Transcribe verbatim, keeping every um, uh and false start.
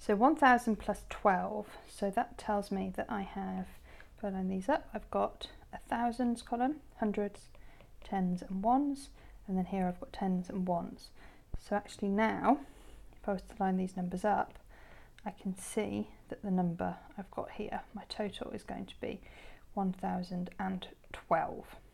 So one thousand plus twelve, so that tells me that I have, if I line these up, I've got a thousands column, hundreds, tens and ones, and then here I've got tens and ones. So actually now, if I was to line these numbers up, I can see that the number I've got here, my total is going to be one thousand twelve.